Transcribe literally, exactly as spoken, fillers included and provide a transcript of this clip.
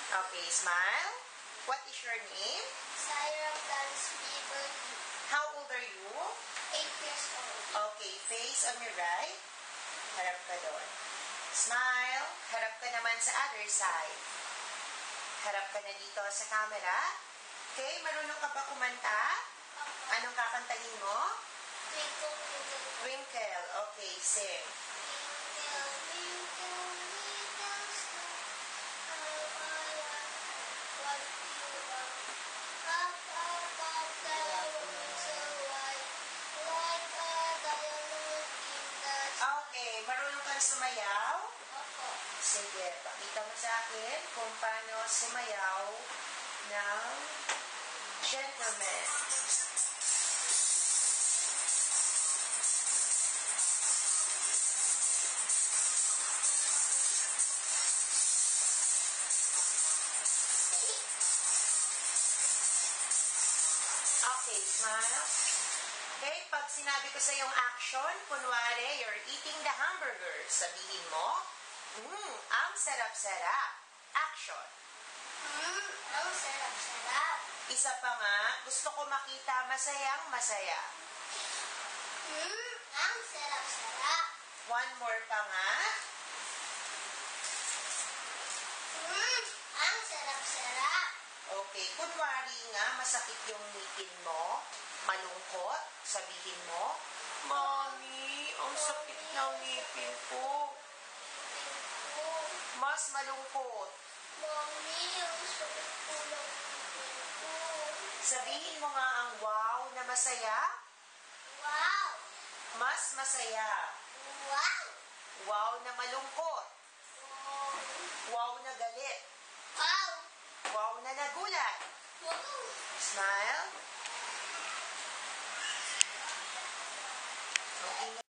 Okay, smile. What is your name? Scyram Launce Fever. How old are you? Eight years old. Okay, face on your right. Harap ka doon. Smile. Harap ka naman sa other side. Harap ka na dito sa camera. Okay, marunong ka ba kumanta? Anong kakantahin mo? Twinkle, twinkle. Twinkle. Okay, sing. Twinkle, twinkle, little star, how I wonder what you are. Up above the world so wide, like a diamond in the sky. Okay, marunong kang sumayaw? Opo. Sige, pakita mo sa akin kung paano sumayaw ng gentleman. Okay, smile. Okay, pag sinabi ko sa yung action, kunwari, you're eating the hamburger. Sabihin mo, mmm, ang sarap-sarap. Action. Hmm, ang sarap-sarap. Isa pa nga, gusto ko makita masayang masaya. Hmm, ang sarap-sarap. One more pa nga. Hmm, ang sarap-sarap. Okay, kunwari nga, masakit yung ngipin mo, malungkot, sabihin mo, Mommy, ang sakit ng ngipin ko. Mas malungkot. Mommy, ang sakit po ng ngipin ko. Sabihin mo nga ang wow na masaya, Wow! mas masaya. Wow! Wow na malungkot. Wow! Wow na galit. Wow! Wow na nagulat. Wow! Smile.